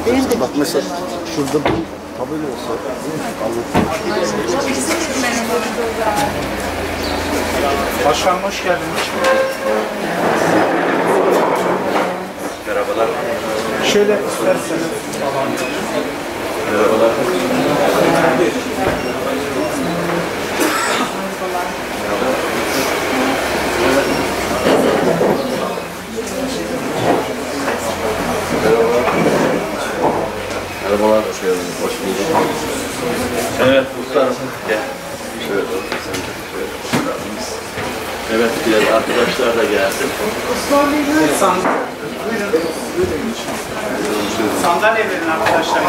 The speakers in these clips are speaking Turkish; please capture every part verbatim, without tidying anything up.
Beğendim. Bak mesela şurada bir tabela olsa Başkanım hoş geldiniz. Merhabalar. Şöyle isterseniz. Merhabalar. Merhabalar, hoş geldiniz. Hoş bulduk. Evet, muhtarım. Gel. Şöyle otur, sen de şöyle oturalım. Evet, diğer arkadaşlar da gelsin. Sandalye. Buyurun. Sandalye verin arkadaşlar.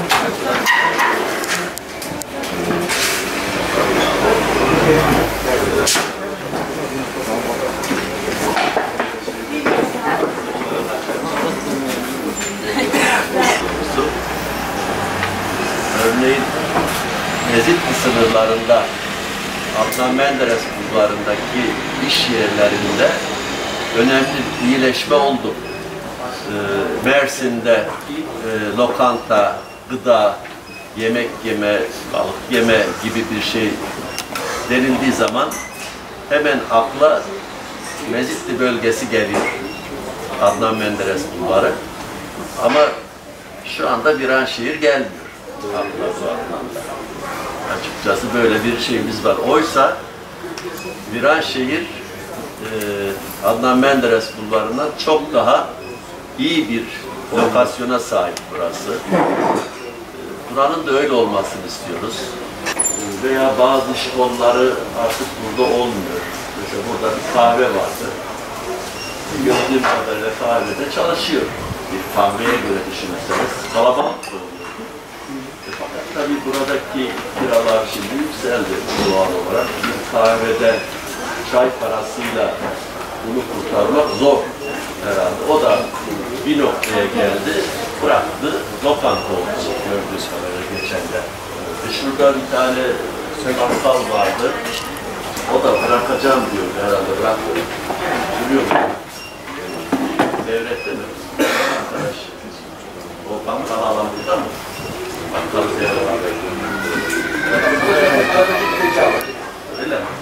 Örneğin Mezitli sınırlarında Adnan Menderes bulvarındaki iş yerlerinde önemli bir iyileşme oldu. Ee, Mersin'de e, lokanta, gıda, yemek yeme, balık yeme gibi bir şey denildiği zaman hemen akla Mezitli bölgesi geliyor. Adnan Menderes bulvarı. Ama şu anda Viranşehir gelmiyor. Akla bu anlamda. Açıkçası böyle bir şeyimiz var. Oysa Viranşehir e, Adnan Menderes bulvarından çok daha iyi bir lokasyona sahip burası. E, buranın da öyle olmasını istiyoruz. E, veya bazı iş kolları artık burada olmuyor. Mesela burada bir kahve vardı. Gördüğüm kadarıyla kahvede çalışıyor. Bir kahveye göre düşünürseniz kalabalık da oluyor. Fakat tabii buradaki kiralar şimdi yükseldi doğal olarak. Bir kahvede çay parasıyla bunu kurtarmak zor herhalde. O da bir noktaya geldi, bıraktı, lokanta oldu gördüğünüz kadarıyla geçen de. E şurada bir tane mangal vardı, o da bırakacağım diyor herhalde, bıraktı. Duruyor mu? Devlette mi? Arkadaş. O mangal alan burada mı? Mangal seyahat öyle mi?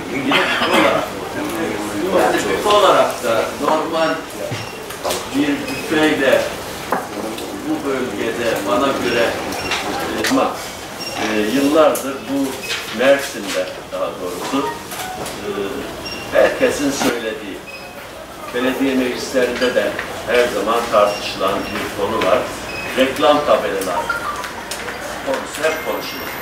Büfe olarak da normal bir büfeyle bu bölgede bana göre ama e, yıllardır bu Mersin'de daha doğrusu e, herkesin söylediği belediye meclislerinde de her zaman tartışılan bir konu var. Reklam tabelaları konusu hep konuşulur.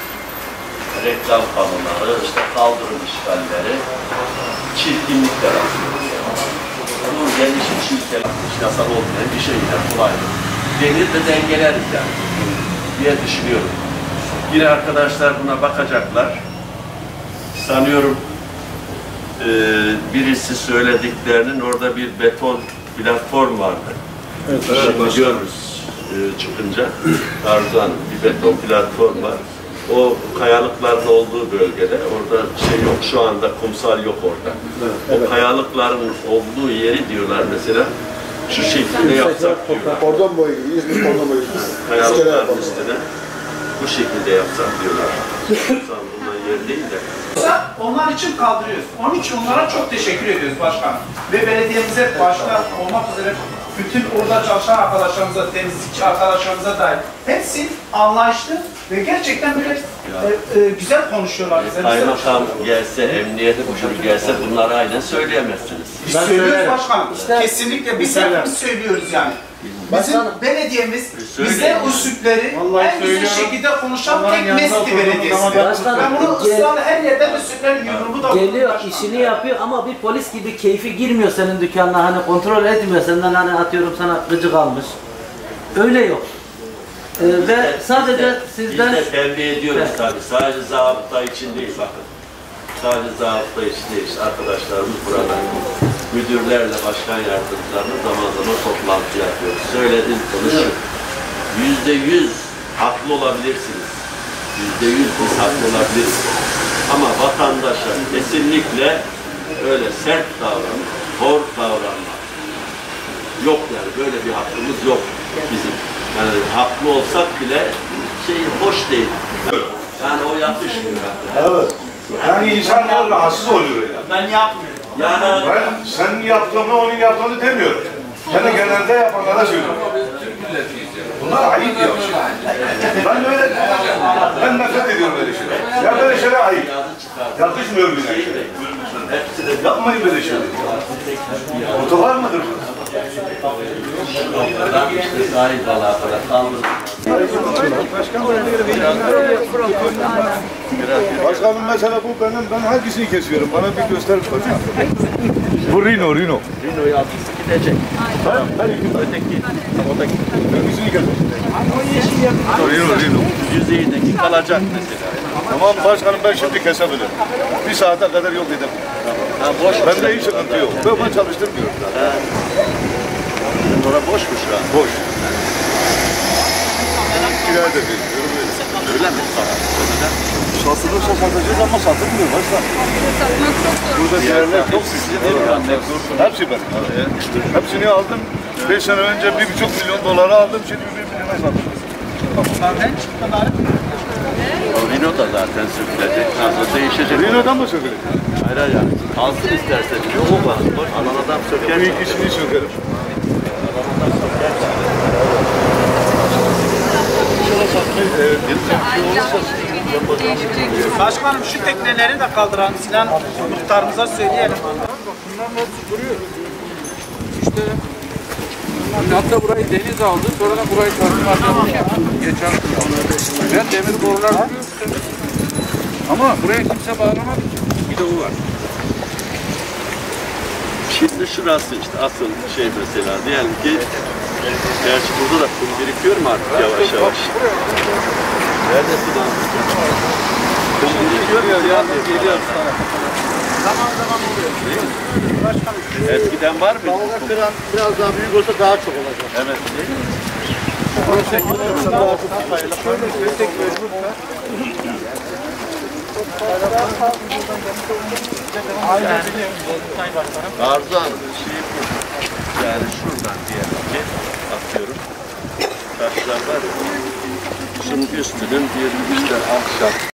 Reklam kanunları, işte kaldırım işgalleri, çirkinlik yaratıyor. Bu gelişmiş ülkeler yasal olmayan bir şey yine kolay. Denir de dengeleriz yani diye düşünüyorum. Yine arkadaşlar buna bakacaklar. Sanıyorum e, birisi söylediklerinin orada bir beton platform vardı. Evet, evet, şimdi görürüz e, çıkınca. Tarzan bir beton platform var. O kayalıkların olduğu bölgede, orada şey yok, şu anda kumsal yok orada. Evet, o evet. Kayalıkların olduğu yeri diyorlar mesela, şu şekilde yapsak diyorlar. Kordon boyu, İzmir kordon boyu. Kayalıkların üstüne bu şekilde yapsak diyorlar. Kumsal bulunan yer değil de. Onlar için kaldırıyoruz. Onun için onlara çok teşekkür ediyoruz başkanım. Ve belediyemize başta olmak üzere bütün orada çalışan arkadaşlarımıza, temizlikçi arkadaşlarımıza dair hepsi anlayışlı ve gerçekten böyle e, e, güzel konuşuyorlar bize. Kaymakam gelse, emniyet müdürü gelse bunları aynen söyleyemezsiniz. Biz ben söylüyoruz söylerim. Başkanım. İşte, kesinlikle biz hepimiz söylüyoruz yani. Bizim başkanım, belediyemiz bize usulleri en güzel şekilde konuşan tek Mezitli Belediyesi. Ben bunu ısrarla her yerden usullerin yorumu da geliyor, başkanım. İşini yapıyor ama bir polis gibi keyfi girmiyor senin dükkanına, hani kontrol etmiyor senden, hani atıyorum sana gıcık almış. Öyle yok. Ee, biz ve de, sadece biz de, sizden... Biz de tembih ediyoruz evet. Tabii. Sadece zabıta için değil bakın. Sadece zabıta için değil. İşte arkadaşlarımız burada. Müdürlerle, başkan yardımcılarla zaman zaman toplantı yapıyoruz. Söylediğim konu şu. Yüzde yüz haklı olabilirsiniz. Yüzde yüz biz haklı olabiliriz. Ama vatandaşa kesinlikle öyle sert davranmak, hor davranmak yok yani. Böyle bir hakkımız yok bizim. Yani haklı olsak bile şey hoş değil. Yani o yakışmıyor. Evet. Yani insanlar rahatsız oluyor ya. Ben yapmıyorum. Yani Ben senin yaptığını onun yaptığını demiyorum. Yani genelde yapanlara söylüyorum. Bunlar ayıp ya. Ben öyle, ben nefret ediyorum böyle şeyler. Ya böyle şeyler ayıp. Yakışmıyor bir şey. Yapmayın böyle şeyler. Otogar mıdır? adam işte sahip alakalı kaldırdı. Başkanım mesela bu benim, ben hangisini kesiyorum? Bana bir gösterin hocam. Bu Rino, Rino. Rino'yu altısı gidecek. Ben, ben iki Öteki, öteki hangisini kesiyorum? Rino, Rino. yüzeyindeki kalacak mesela. Tamam başkanım ben şimdi kesebilirim. Bir saate kadar yok edemem. Ha, boş. Bende hiç sıkıntı yok. Ben, ben çalıştırmıyorum zaten. Orada boşmuş şu an. Boş. Kiraya da veriyorum öyle. Öyle mi? Satılırsa satacağız ama satılmıyor başkan. Satmak çok zor. Burada değerler çok büyük. Hepsi benim. Hepsini aldım. Beş sene önce bir buçuk milyon dolara aldım. Şimdi bir milyona sattım. O Rino da zaten sürülecek. Nasıl değişecek. Rino'dan mı sökülecek? Hayır hayır. Alsın isterse. Yok o var. Alan adam söker. Bu ikisini sökerim. Başkanım şu tekneleri de kaldıran Sinan muhtarımıza söyleyelim. İşte hatta burayı deniz aldı, sonra da burayı transformasyon yaptı. Geçen ben demir borular duruyor. Ama buraya kimse bağlamadı ki. Bir de o var. Şimdi şurası işte asıl şey mesela. Diyelim ki gerçi burada da kum birikiyor mu artık yavaş yavaş? Neredesin abi? Kum birikiyor ya. Ya geliyor sana. Zaman zaman oluyor. Başkanım. Eskiden var mı? Kıran biraz daha büyük olsa daha çok olacak. Evet. Arzu Hanım, şey bu. Yani şuradan diyelim ki atıyorum. Taşlar var ya. Şunun üstünün bir işte ahşap